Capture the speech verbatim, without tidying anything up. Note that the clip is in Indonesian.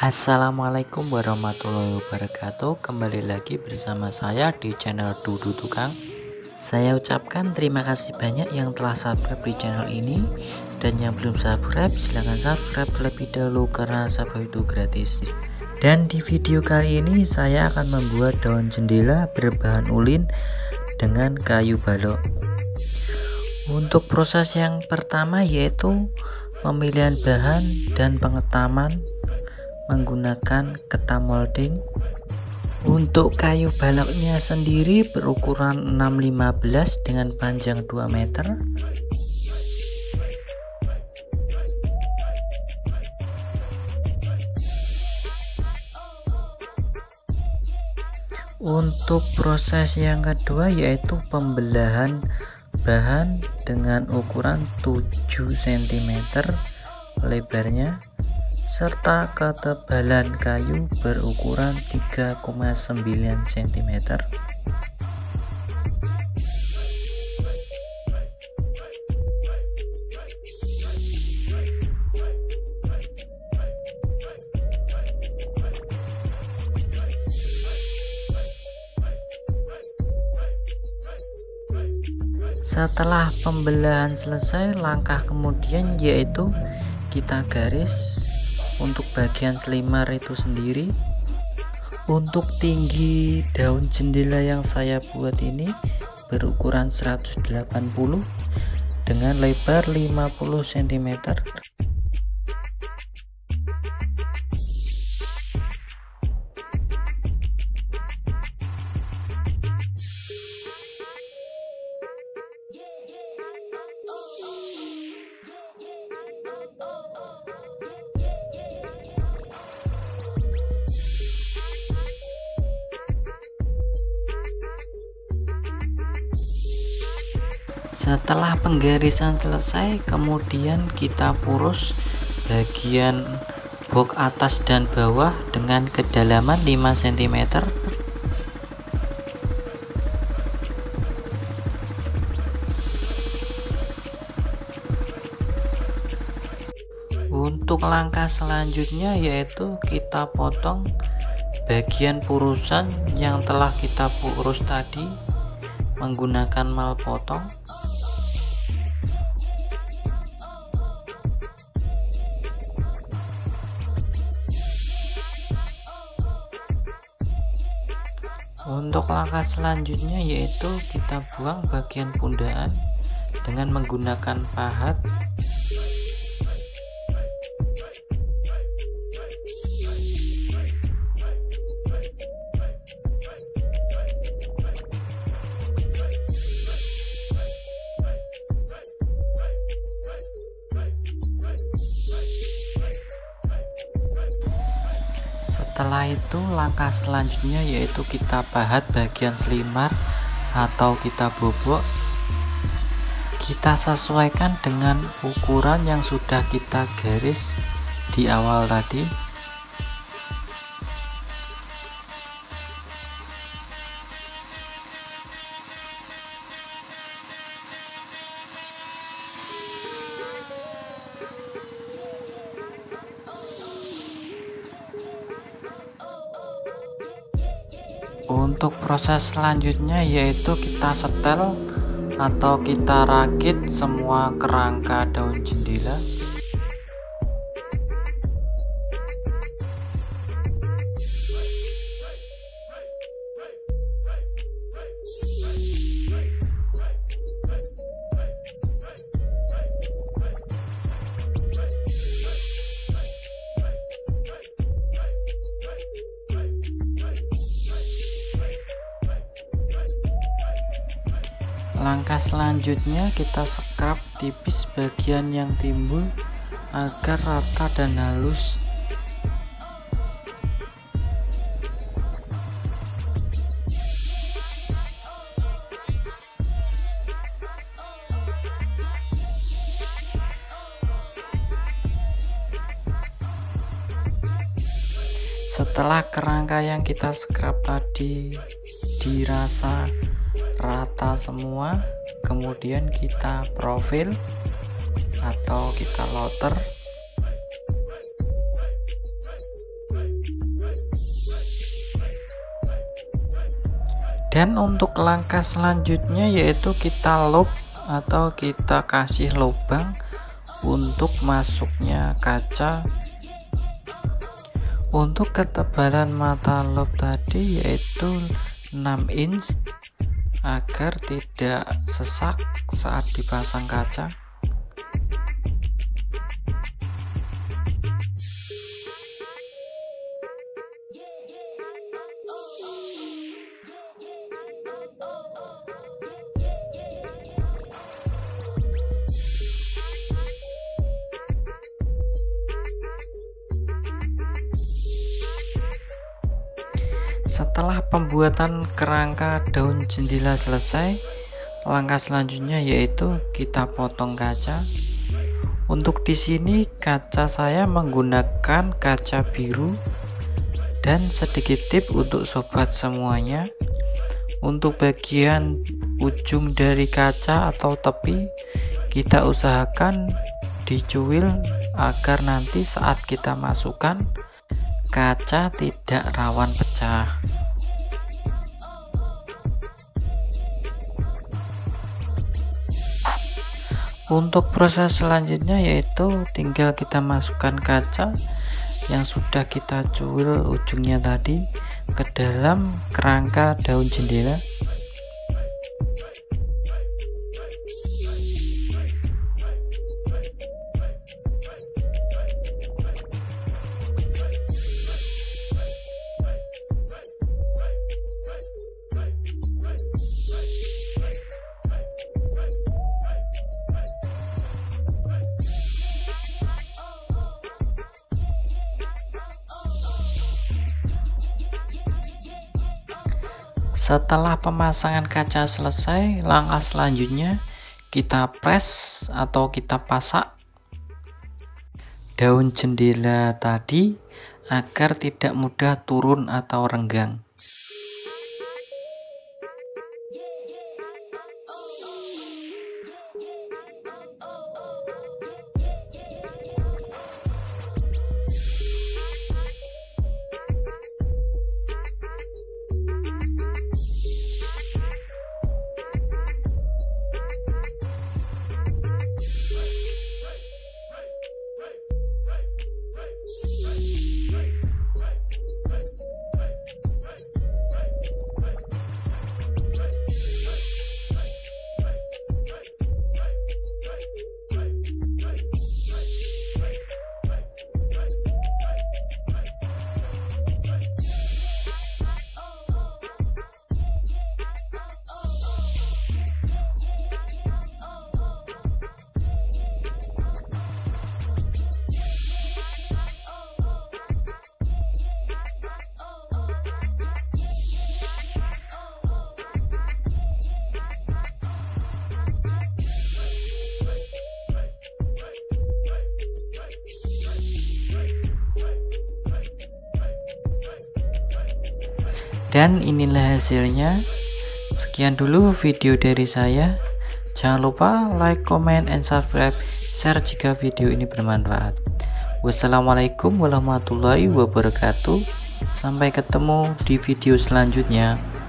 Assalamualaikum warahmatullahi wabarakatuh. Kembali lagi bersama saya di channel Dudu Tukang. Saya ucapkan terima kasih banyak yang telah subscribe di channel ini, dan yang belum subscribe silahkan subscribe terlebih dahulu karena subscribe itu gratis. Dan di video kali ini saya akan membuat daun jendela berbahan ulin dengan kayu balok. Untuk proses yang pertama yaitu pemilihan bahan dan pengetaman menggunakan ketam molding. Untuk kayu baloknya sendiri berukuran enam lima belas dengan panjang dua meter. Untuk proses yang kedua yaitu pembelahan bahan dengan ukuran tujuh sentimeter lebarnya, serta ketebalan kayu berukuran tiga koma sembilan sentimeter. Setelah pembelahan selesai, langkah kemudian yaitu kita garis untuk bagian selimar itu sendiri. Untuk tinggi daun jendela yang saya buat ini berukuran seratus delapan puluh dengan lebar lima puluh sentimeter. Setelah penggarisan selesai, kemudian kita purus bagian box atas dan bawah dengan kedalaman lima sentimeter. Untuk langkah selanjutnya yaitu kita potong bagian purusan yang telah kita purus tadi menggunakan mal potong. Untuk langkah selanjutnya yaitu kita buang bagian pundaan dengan menggunakan pahat. Setelah itu langkah selanjutnya yaitu kita pahat bagian selimar atau kita bobok. Kita sesuaikan dengan ukuran yang sudah kita garis di awal tadi. Untuk proses selanjutnya yaitu kita setel atau kita rakit semua kerangka daun jendela. Langkah selanjutnya kita scrub tipis bagian yang timbul agar rata dan halus. Setelah kerangka yang kita scrub tadi dirasa rata semua, kemudian kita profil atau kita louter. Dan untuk langkah selanjutnya yaitu kita loop atau kita kasih lubang untuk masuknya kaca. Untuk ketebalan mata loop tadi yaitu enam inch agar tidak sesak saat dipasang kaca. Setelah pembuatan kerangka daun jendela selesai, langkah selanjutnya yaitu kita potong kaca. Untuk di sini kaca saya menggunakan kaca biru, dan sedikit tip untuk sobat semuanya, untuk bagian ujung dari kaca atau tepi kita usahakan dicuil agar nanti saat kita masukkan kaca tidak rawan pecah. Untuk proses selanjutnya yaitu tinggal kita masukkan kaca yang sudah kita cuil ujungnya tadi ke dalam kerangka daun jendela. Setelah pemasangan kaca selesai, langkah selanjutnya kita press atau kita pasak daun jendela tadi agar tidak mudah turun atau renggang. Dan inilah hasilnya. Sekian dulu video dari saya. Jangan lupa like, comment, and subscribe, share jika video ini bermanfaat. Wassalamualaikum warahmatullahi wabarakatuh. Sampai ketemu di video selanjutnya.